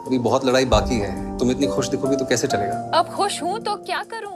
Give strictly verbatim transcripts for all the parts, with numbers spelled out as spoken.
अभी बहुत लड़ाई बाकी है। तुम इतनी खुश दिखोगी तो कैसे चलेगा? अब खुश हूँ तो क्या करूँ।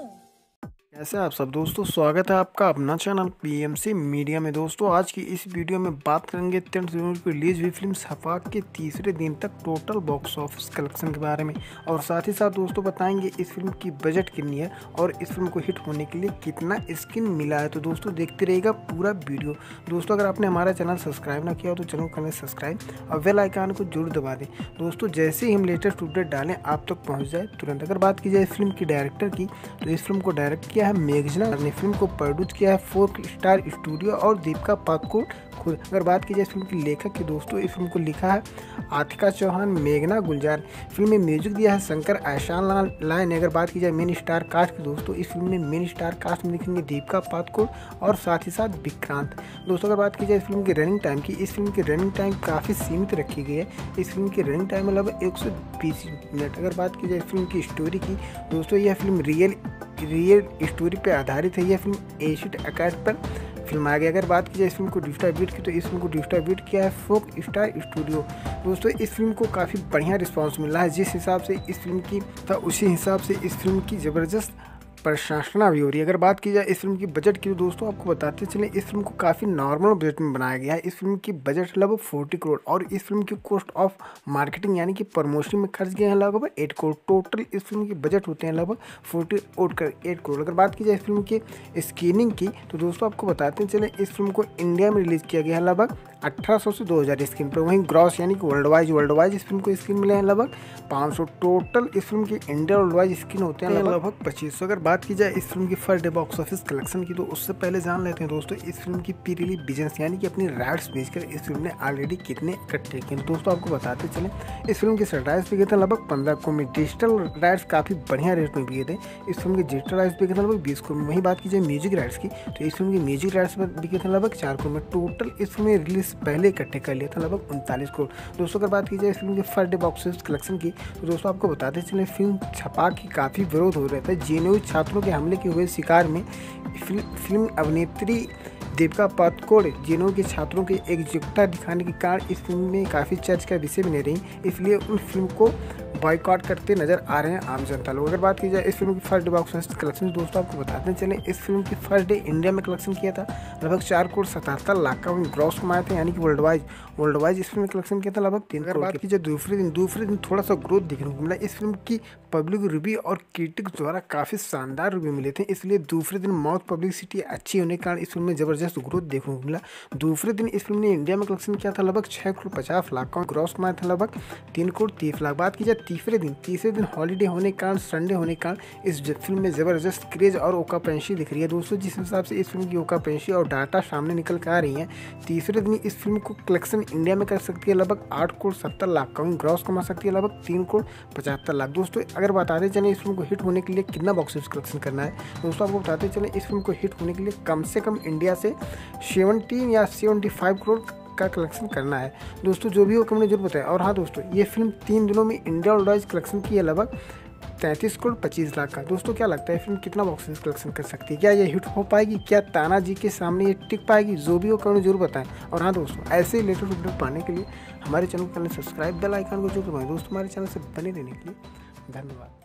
कैसे आप सब दोस्तों, स्वागत है आपका अपना चैनल पीएमसी मीडिया में। दोस्तों आज की इस वीडियो में बात करेंगे तेरह जनवरी को रिलीज हुई फिल्म छपाक के तीसरे दिन तक टोटल बॉक्स ऑफिस कलेक्शन के बारे में, और साथ ही साथ दोस्तों बताएंगे इस फिल्म की बजट कितनी है और इस फिल्म को हिट होने के लिए कितना स्किन मिला है। तो दोस्तों देखते रहेगा पूरा वीडियो। दोस्तों अगर आपने हमारा चैनल सब्सक्राइब ना किया हो तो चैनल करें सब्सक्राइब और बेल आइकन को जरूर दबा दें दोस्तों, जैसे ही हम लेटेस्ट अपडेट डालें आप तक पहुँच जाए तुरंत। अगर बात की जाए इस फिल्म की डायरेक्टर की, तो इस फिल्म को डायरेक्ट किया है मेघना ने। फिल्म को प्रोड्यूस किया है फोर स्टार स्टूडियो और दीपिका पादुकोण खुद। अगर बात की जाए इस फिल्म की लेखक की दोस्तों, इस फिल्म को लिखा है आतिका चौहान, मेघना गुलजार। फिल्म में म्यूजिक दिया है शंकर एहसान लाल ने। अगर बात की जाए मेन स्टार कास्ट की दोस्तों, इस फिल्म में मेन स्टार कास्ट में लिखेंगे दीपिका पादुकोण और साथ ही साथ विक्रांत। दोस्तों अगर बात की जाए इस फिल्म की रनिंग टाइम की, इस फिल्म की रनिंग टाइम काफ़ी सीमित रखी गई है। इस फिल्म की रनिंग टाइम लगभग एक सौ बीस मिनट। अगर बात की जाए इस फिल्म की स्टोरी की दोस्तों, यह फिल्म रियल रियल स्टोरी पर आधारित है। यह फिल्म एशिड अकाश पर फिल्माया गया। अगर बात की जाए इस फिल्म को डिस्ट्रीब्यूट की, तो इस फिल्म को डिस्ट्रीब्यूट किया है फोक स्टार स्टूडियो। दोस्तों इस फिल्म को काफ़ी बढ़िया रिस्पांस मिला है। जिस हिसाब से इस फिल्म की था उसी हिसाब से इस फिल्म की ज़बरदस्त प्रशंसना भी हो रही है। अगर बात की जाए इस फिल्म की बजट की, तो दोस्तों आपको बताते चलें इस फिल्म को काफ़ी नॉर्मल बजट में बनाया गया है। इस फिल्म की बजट लगभग चालीस करोड़ और इस फिल्म की कॉस्ट ऑफ मार्केटिंग यानी कि प्रमोशन में खर्च गए हैं लगभग आठ करोड़। टोटल इस फिल्म की बजट होते हैं लगभग अड़तालीस करोड़। अगर बात की जाए इस फिल्म की स्क्रीनिंग की, तो दोस्तों आपको बताते चलें इस फिल्म को इंडिया में रिलीज़ किया गया है लगभग अठारह सौ से दो हज़ार स्क्रीन पर। वहीं ग्रॉस यानी कि वर्ल्ड वाइज वर्ल्ड वाइज इस फिल्म को स्क्रीन मिले हैं लगभग पाँच सौ। टोटल इस फिल्म की इंडिया वर्ल्ड वाइज स्क्रीन होते हैं लगभग पच्चीस सौ। अगर बात की जाए इस फिल्म की first day box office collection की, तो उससे पहले जान लेते हैं दोस्तों इस फिल्म की प्री रिलीज बिजनेस यानी कि अपनी राइट्स बेचकर इस फिल्म ने ऑलरेडी कितने इकट्ठे किए। दोस्तों आपको बताते चलें इस फिल्म के राइट्स बिके थे लगभग पंद्रह करोड़ में। डिजिटल राइट्स काफ़ी बढ़िया रेट में बिके थे। इस फिल्म के डिजिटल राइट्स बिके थे लगभग बीस करोड़ में। वहीं बात की जाए म्यूजिक राइट्स की, तो इस फिल्म की म्यूजिक राइट्स बिके थे लगभग चार करोड़ में। टोटल इस फिल्म में रिलीज पहले इकट्ठे कर लिया था लगभग उनतालीस करोड़। दोस्तों अगर बात की जाए इस फिल्म के first day box office collection की, तो दोस्तों आपको बताते चले फिल्म छपाक की काफ़ी विरोध हो रहा था। जेएनयू छात्रों के हमले के हुए शिकार में फिल्म फिल्म अभिनेत्री दीपिका पादुकोण जेएनयू के छात्रों की एकजुटता दिखाने के कारण इस फिल्म में काफ़ी चर्चा का विषय बने रही, इसलिए उन फिल्म को बॉयकॉट करते नजर आ रहे हैं आम जनता लोग। अगर बात की जाए इस फिल्म की first day box office collection, दोस्तों आपको बताते चलें इस फिल्म की फर्स्ट डे इंडिया में कलेक्शन किया था लगभग चार करोड़ सतहत्तर लाख का ग्रॉस कमाए थे, यानी कि वर्ल्ड वाइज वर्ल्ड वाइज इस फिल्म कलेक्शन किया था लगभग तीन करोड़। बात की जाए दूसरे दिन दूसरे दिन थोड़ा सा ग्रोथ देखने को मिला। इस फिल्म की पब्लिक रिव्यू और क्रिटिक्स द्वारा काफ़ी शानदार रिव्यू मिले थे, इसलिए दूसरे दिन माउथ पब्लिसिटी अच्छी होने के कारण इस फिल्म में जबरदस्त ग्रोथ देखने को मिला। दूसरे दिन इस फिल्म ने इंडिया में कलेक्शन किया था लगभग छः करोड़ पचास लाख का ग्रॉस कमाया था लगभग तीन करोड़ तीस लाख। बात की जाए तीसरे दिन तीसरे दिन हॉलीडे होने के कारण, संडे होने के कारण इस फिल्म में ज़बरदस्त क्रेज और ओकापेंसी दिख रही है। दोस्तों जिस हिसाब से इस फिल्म की ओकापेंसी और डाटा सामने निकल कर आ रही है, तीसरे दिन इस फिल्म को कलेक्शन इंडिया में कर सकती है लगभग आठ करोड़ सत्तर लाख का, ग्रॉस कमा सकती है लगभग तीन करोड़ पचहत्तर लाख। दोस्तों अगर बताते चलें इस फिल्म को हिट होने के लिए कितना बॉक्स ऑफिस कलेक्शन करना है, दोस्तों आपको बताते चलें इस फिल्म को हिट होने के लिए कम से कम इंडिया से सेवनटीन या सेवेंटी फाइव करोड़ का कलेक्शन करना है। दोस्तों जो भी हो कम ने जरूर बताया। और हाँ दोस्तों, ये फिल्म तीन दिनों में इंडिया वर्ल्ड वाइज कलेक्शन की है लगभग तैंतीस करोड़ पच्चीस लाख का। दोस्तों क्या लगता है फिल्म कितना बॉक्स ऑफिस कलेक्शन कर सकती है? क्या ये हिट हो पाएगी? क्या तानाजी के सामने ये टिक पाएगी? जो भी हो कम जरूर बताएं। और हाँ दोस्तों, ऐसे ही लेटेस्ट वीडियो पाने के लिए हमारे चैनल को सब्सक्राइब बेल आइकन को जरूर दबाएं। दोस्तों हमारे चैनल से बने रहने के लिए धन्यवाद।